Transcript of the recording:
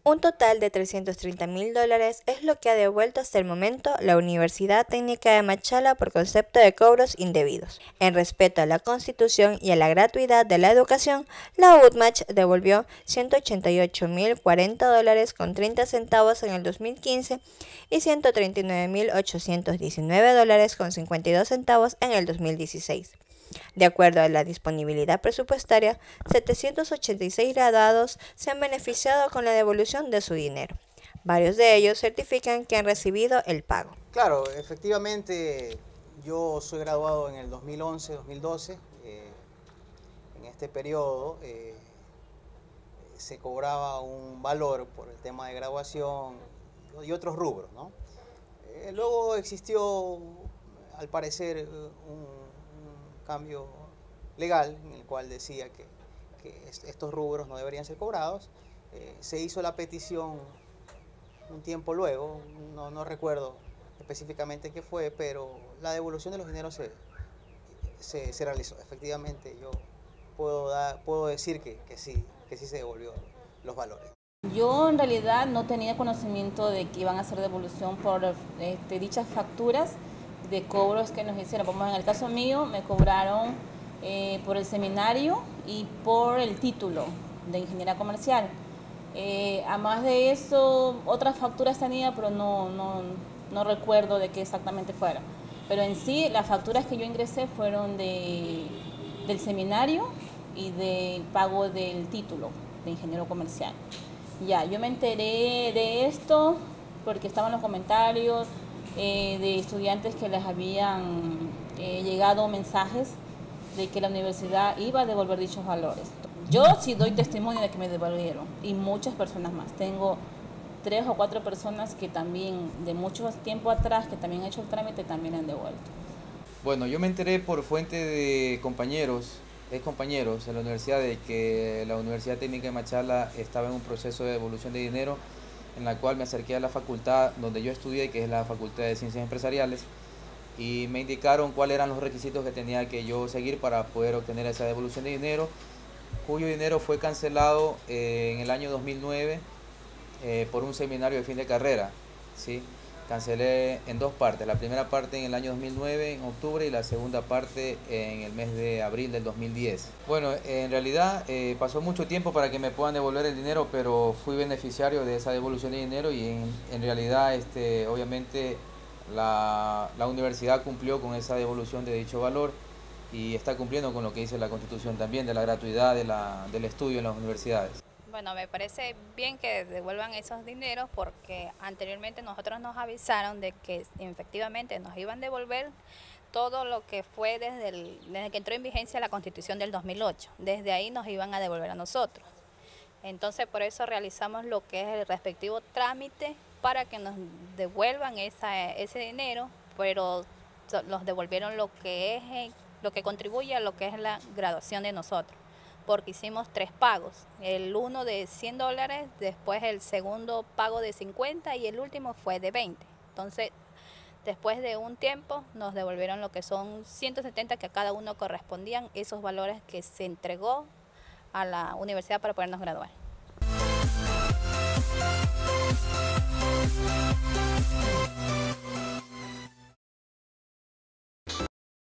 Un total de $330.000 es lo que ha devuelto hasta el momento la Universidad Técnica de Machala por concepto de cobros indebidos. En respeto a la Constitución y a la gratuidad de la educación, la UTMach devolvió $188.040 con 30 centavos en el 2015 y $139.819 con 52 centavos en el 2016. De acuerdo a la disponibilidad presupuestaria, 786 graduados se han beneficiado con la devolución de su dinero. Varios de ellos certifican que han recibido el pago. Claro, efectivamente, yo soy graduado en el 2011-2012. En este periodo se cobraba un valor por el tema de graduación y otros rubros, ¿no? Luego existió, al parecer, un cambio legal en el cual decía que estos rubros no deberían ser cobrados. Se hizo la petición un tiempo luego, no recuerdo específicamente qué fue, pero la devolución de los dineros se realizó. Efectivamente, yo puedo decir que sí se devolvió los valores. Yo en realidad no tenía conocimiento de que iban a hacer devolución por dichas facturas de cobros que nos hicieron. Como en el caso mío, me cobraron por el seminario y por el título de ingeniera comercial. Además de eso, otras facturas tenía, pero no recuerdo de qué exactamente fueron. Pero en sí, las facturas que yo ingresé fueron del seminario y del pago del título de ingeniero comercial. Ya, yo me enteré de esto porque estaban los comentarios de estudiantes que les habían llegado mensajes de que la universidad iba a devolver dichos valores. Yo sí doy testimonio de que me devolvieron y muchas personas más. Tengo 3 o 4 personas que también, de mucho tiempo atrás, que también han hecho el trámite, también han devuelto. Bueno, yo me enteré por fuente de ex compañeros de la universidad, de que la Universidad Técnica de Machala estaba en un proceso de devolución de dinero, en la cual me acerqué a la facultad donde yo estudié, que es la Facultad de Ciencias Empresariales, y me indicaron cuáles eran los requisitos que tenía que yo seguir para poder obtener esa devolución de dinero, cuyo dinero fue cancelado en el año 2009 por un seminario de fin de carrera, ¿sí? Cancelé en 2 partes, la primera parte en el año 2009, en octubre, y la segunda parte en el mes de abril del 2010. Bueno, en realidad pasó mucho tiempo para que me puedan devolver el dinero, pero fui beneficiario de esa devolución de dinero y en realidad obviamente la universidad cumplió con esa devolución de dicho valor y está cumpliendo con lo que dice la Constitución también, de la gratuidad del estudio en las universidades. Bueno, me parece bien que devuelvan esos dineros porque anteriormente nosotros nos avisaron de que efectivamente nos iban a devolver todo lo que fue desde que entró en vigencia la Constitución del 2008. Desde ahí nos iban a devolver a nosotros. Entonces por eso realizamos lo que es el respectivo trámite para que nos devuelvan ese dinero, pero nos devolvieron lo que contribuye a lo que es la graduación de nosotros, porque hicimos 3 pagos, el uno de $100, después el segundo pago de 50 y el último fue de 20. Entonces, después de un tiempo nos devolvieron lo que son 170 que a cada uno correspondían esos valores que se entregó a la universidad para podernos graduar.